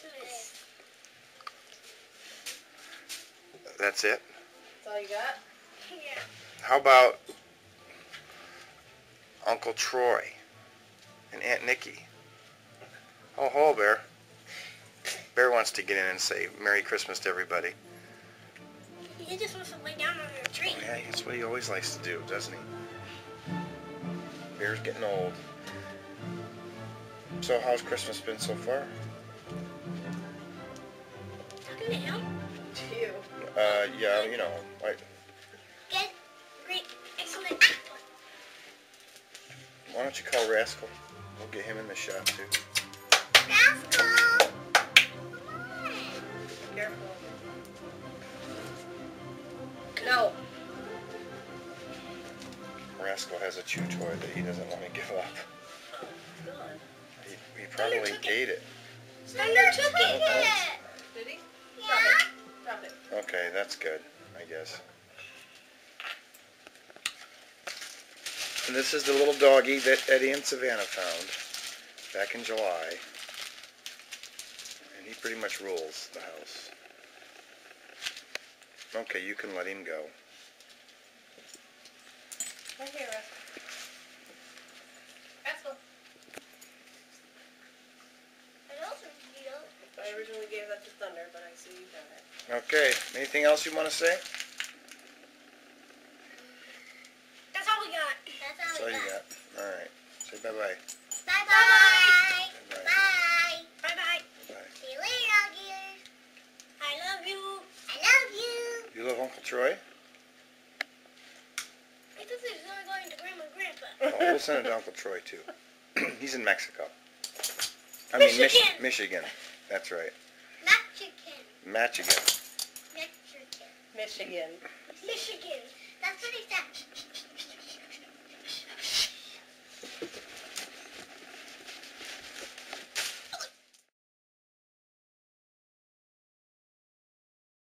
That's it? That's all you got? Yeah. How about Uncle Troy and Aunt Nikki? Oh, hello, Bear. Bear wants to get in and say Merry Christmas to everybody. He just wants to lay down on the tree. Yeah, that's what he always likes to do, doesn't he? Bear's getting old. So how's Christmas been so far? Talking to him? To you. Yeah, you know, like, Good, great, excellent, apple. why don't you call Rascal? We'll get him in the shot too. Rascal! Careful. No. Rascal has a chew toy that he doesn't want to give up. Oh, God. He probably ate it. Thunder took it! Did he? Yeah? Drop it. Okay, that's good, I guess. And this is the little doggy that Eddie and Savannah found back in July. And he pretty much rules the house. Okay, you can let him go. Right here, Rascal. Rascal. I originally gave that to Thunder, but I see you got it. Okay, anything else you want to say? That's all we got. That's all you got. Alright, say bye-bye. Bye-bye. Bye. Bye. Bye-bye. Bye. See you later, doggies. I love you. I love you. You love Uncle Troy? I thought he was only going to Grandma and Grandpa. Oh, we'll send it to Uncle Troy too. He's in Mexico. Michigan. Michigan. That's right. Mexican. Michigan. Mexican. Michigan. Michigan. That's what he said.